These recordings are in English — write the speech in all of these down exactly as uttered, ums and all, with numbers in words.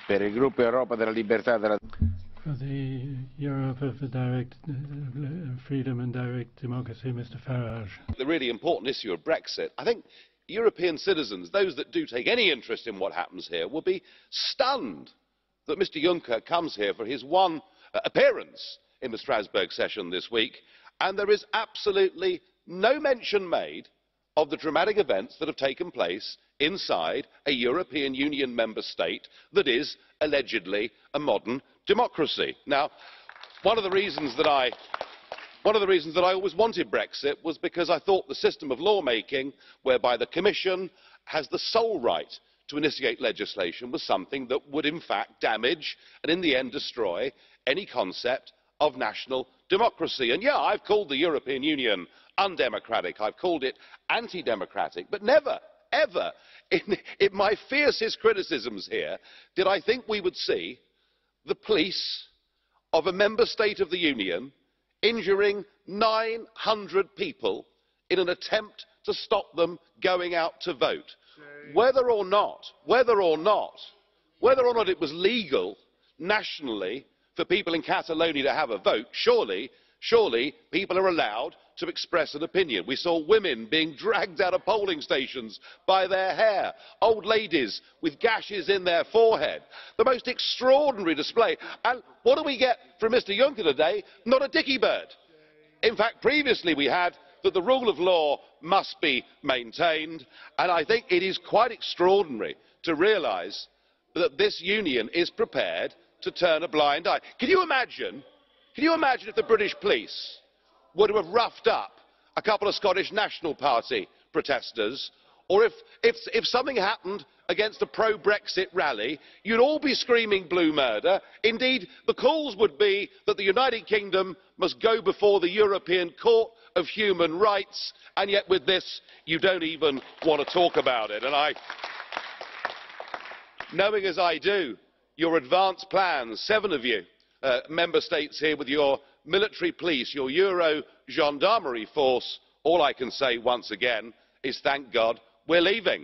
Per il gruppo Europa della Libertà e della For the Europe of the direct uh, freedom and direct democracy, Mister Farage. The really important issue of Brexit, I think European citizens, those that do take any interest in what happens here, will be stunned that Mister Juncker comes here for his one uh, appearance in the Strasbourg session this week, and there is absolutely no mention made of the dramatic events that have taken place inside a European Union member state that is allegedly a modern democracy. Now, one of the reasons that I One of the reasons that I always wanted Brexit was because I thought the system of lawmaking, whereby the Commission has the sole right to initiate legislation, was something that would in fact damage and in the end destroy any concept of national democracy. And yeah, I've called the European Union undemocratic, I've called it anti-democratic, but never, ever, in, in my fiercest criticisms here, did I think we would see the police of a member state of the Union injuring nine hundred people in an attempt to stop them going out to vote. Whether or not, whether or not, whether or not it was legal nationally for people in Catalonia to have a vote, surely, surely people are allowed to express an opinion. We saw women being dragged out of polling stations by their hair, old ladies with gashes in their forehead. The most extraordinary display. And what do we get from Mister Juncker today? Not a dicky bird. In fact, previously we had that the rule of law must be maintained, and I think it is quite extraordinary to realise that this union is prepared to turn a blind eye. Can you imagine, can you imagine if the British police were to have roughed up a couple of Scottish National Party protesters, or if, if, if something happened against a pro-Brexit rally, you'd all be screaming blue murder. Indeed, the calls would be that the United Kingdom must go before the European Court of Human Rights, and yet with this you don't even want to talk about it. And I, knowing as I do your advanced plans, seven of you uh, member states here with your military police, your Euro gendarmerie force, all I can say once again is thank God we're leaving.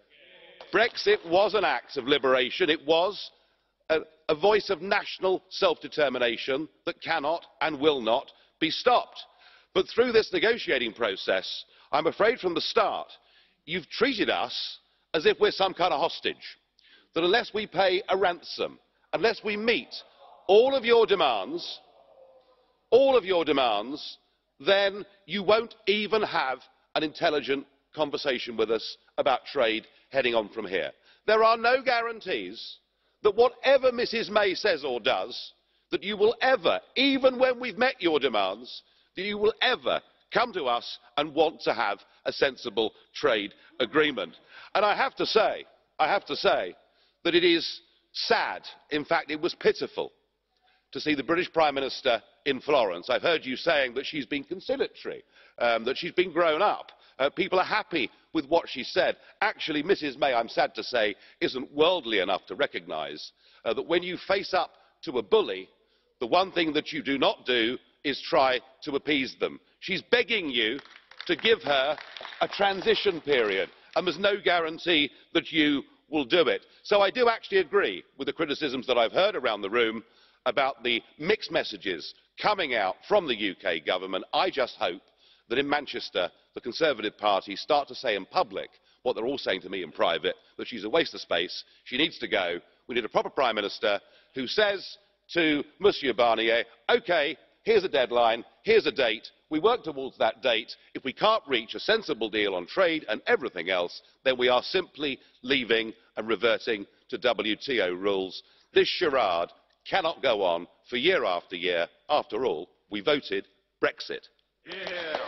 Brexit was an act of liberation. It was a, a voice of national self-determination that cannot and will not be stopped. But through this negotiating process, I'm afraid from the start, you've treated us as if we're some kind of hostage. That unless we pay a ransom, unless we meet all of your demands, all of your demands, then you won't even have an intelligent conversation with us about trade heading on from here. There are no guarantees that whatever Missus May says or does, that you will ever, even when we've met your demands, that you will ever come to us and want to have a sensible trade agreement. And I have to say, I have to say that it is sad, in fact it was pitiful, to see the British Prime Minister in Florence. I've heard you saying that she's been conciliatory, um, that she's been grown up. Uh, people are happy with what she said. Actually, Missus May, I'm sad to say, isn't worldly enough to recognise uh, that when you face up to a bully, the one thing that you do not do is try to appease them. She's begging you to give her a transition period, and there's no guarantee that you will do it. So I do actually agree with the criticisms that I've heard around the room about the mixed messages coming out from the U K government. I just hope that in Manchester, the Conservative Party start to say in public what they're all saying to me in private, that she's a waste of space, she needs to go. We need a proper Prime Minister who says to Monsieur Barnier, OK, here's a deadline, here's a date, we work towards that date. If we can't reach a sensible deal on trade and everything else, then we are simply leaving and reverting to W T O rules. This charade cannot go on for year after year. After all, we voted Brexit. Yeah.